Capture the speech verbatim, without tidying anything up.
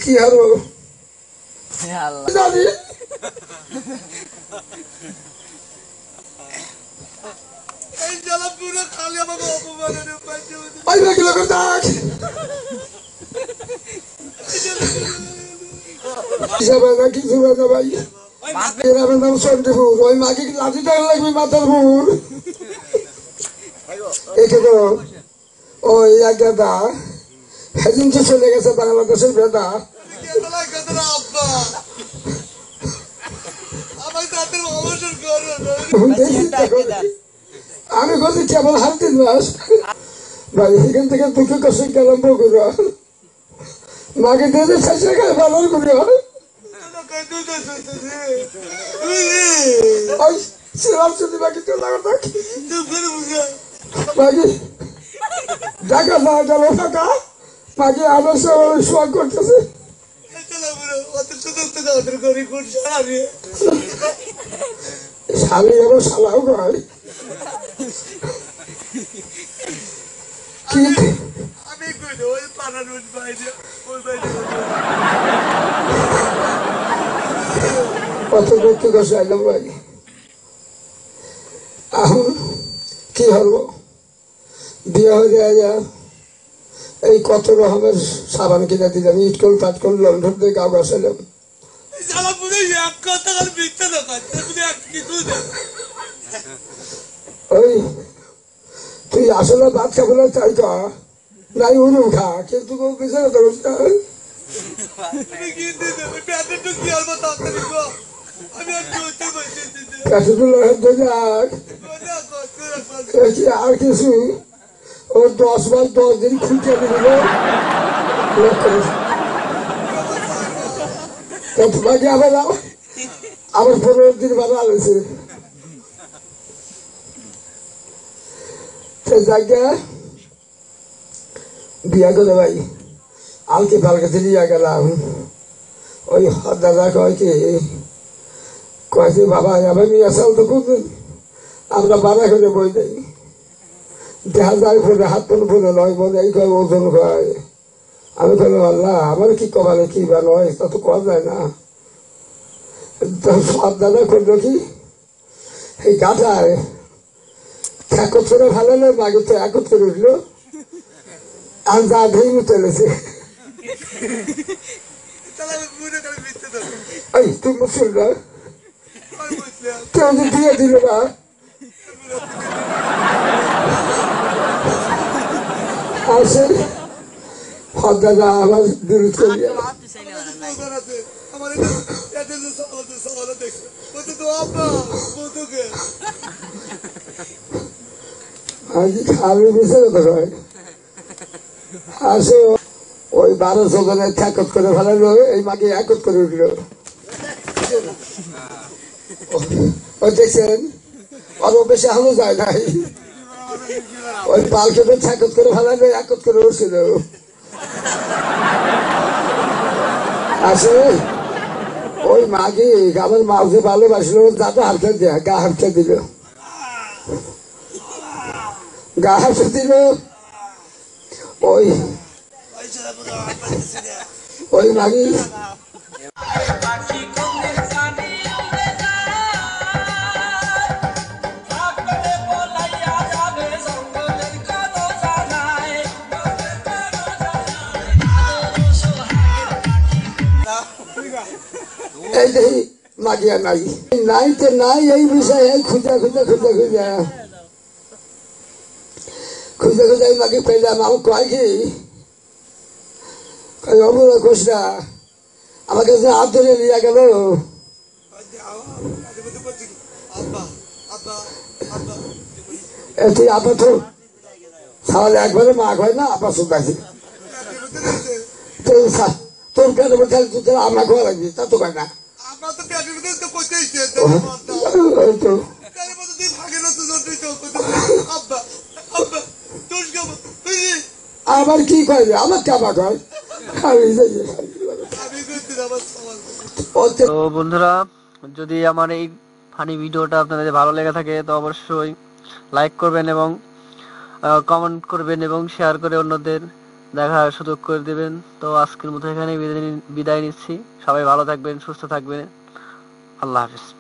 কি হলো আল্লাহ জানি এই জ্বালা পুরো খালি আমাকে অপমানের পাইছে ওই দেখি লোক ডাক হিসাবে না কিছু না ভাই এর নাম সন্দেহপুর ওই মাকে লাঠি টাকা লাগবে মাথার ভুল একে তো ওই এক গাদা সেদিন তো চলে গেছে বাংলাদেশের বেদা আমি বলছি কেবল হার তিন মাস ভাই এখান থেকে দুঃখ কষ্ট গেলাম বগুড়া মাকে দিয়ে শেষে গেলে ভালো করে বাকি তো বাকি ঢাকা না গেল ফাঁকা বাকি আমার শখ করতেছে শালি আবার শালাও কয় কি কত দুঃখ কষ্ট আইলাম ভাই এখন কি হলো বিয়ে হয়ে যায় যা এই কত রকমের সাবান কিনে দিলাম ইটকল পাটকল লন্ডন থেকে গাও গাছালাম ওই তুই আসলে ভাত খাবো না চাই কা নাই উনুম খা কিন্তু বিচারে তো আর কিছু ও দশ মাস দশ দিন খুঁজে দিল তোমাকে আবার আবার পনেরো দিন ভালো আলোছে বিয়া করে ভাই আলকে পালকে দিয়ে গেলাম ওই দাদা কয় কি কয়েছে বাবা আবার নিয়ে আসাল তো খুব আমরা বাধা করে বই দেই দেখা যায় ফোনে হাত ফোন ফোনে নয় বলে এই কয় ওজন কয় আমি বললাম আল্লাহ আমার কি কমালে কি বা নয় তা তো করা যায় না সব দাদা করলো কি এই গাছায় ঠাকুর করে ভালো না মাগে তো একত করে উঠলো আর যা ভেঙে চলেছে এই তুই মুসলমান কেউ দিয়ে দিল না আসে দাদা আমার বিরোধ করি আমি বিষয় কথা কয় আসে ওই বারো জনের ঠাকত করে ফেলালো এই মাকে একত করে উঠলো ওই দেখছেন আরো বেশি আলো যায় নাই ওই পালকে ঠাকত করে ফেলালো একত করে উঠছিল আসে ওই মাকে আমার মাকে ভালোবাসলো দাদা হারতে দেয়া গা হারতে দিল গা হারতে দিল ওই ওই মাগি এই দেখি মাগিয়া নাই নাই তো নাই এই বিষয়ে খুঁজা খুঁজা খুঁজা খুঁজা খুঁজে খুঁজে মাকে পেলাম আমার কয় কি অমুরা কোষরা আমার কাছে হাত ধরে নিয়ে গেল তুই আপা তো তাহলে একবারে মা হয় না আপা শুনতে তোর কেন বলতে তোর আমার ঘর লাগবি তা তো কয় না আবার কি করবে আমার কাবা কর তো বন্ধুরা যদি আমার এই ফানি ভিডিওটা আপনাদের ভালো লেগে থাকে তো অবশ্যই লাইক করবেন এবং কমেন্ট করবেন এবং শেয়ার করে অন্যদের দেখার সুযোগ করে দেবেন। তো আজকের মতো এখানে বিদায় বিদায় নিচ্ছি। সবাই ভালো থাকবেন, সুস্থ থাকবেন। আল্লাহ হাফেজ।